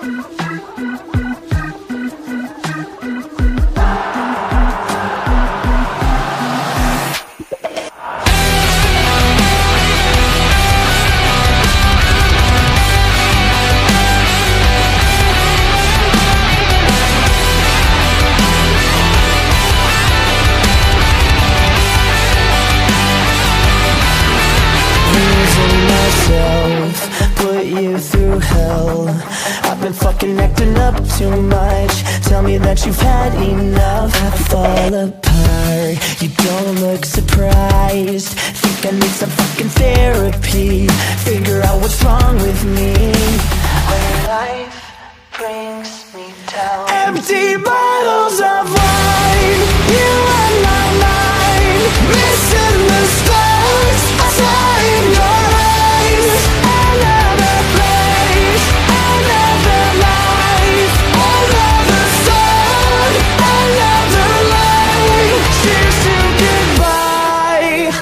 Put you through hell. I've been fucking acting up too much. Tell me that you've had enough. I fall apart, you don't look surprised. Think I need some fucking therapy. Figure out what's wrong with me. When life brings me down, empty bottles of wine, you on my mind. Missing the stars outside your eyes. Another place, another life, another sun, another life. Cheers to goodbye.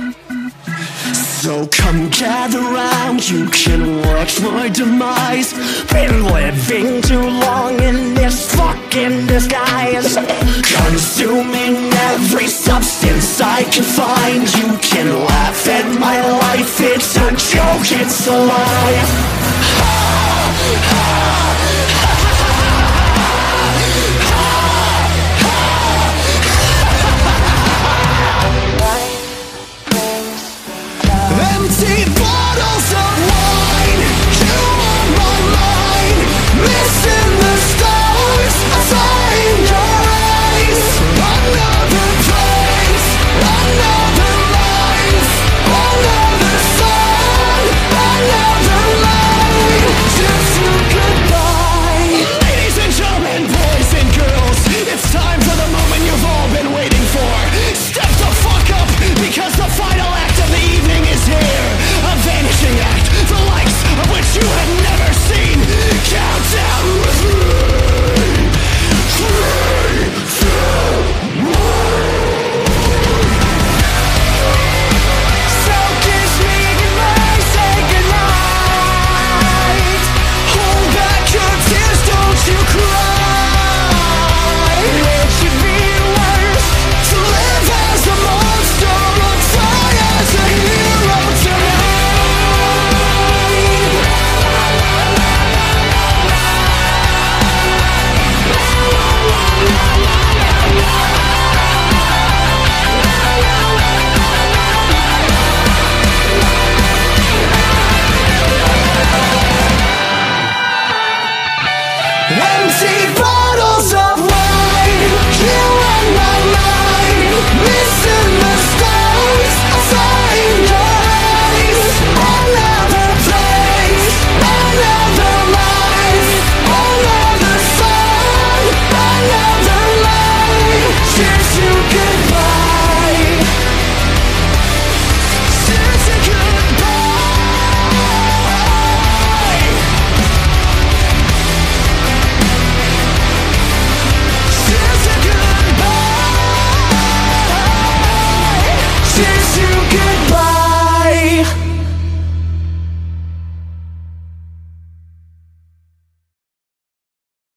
So come gather round, you can watch my demise. Been living too long in this fucking disguise, consuming every substance I can find. You can laugh at my life, it's a joke, it's a lie.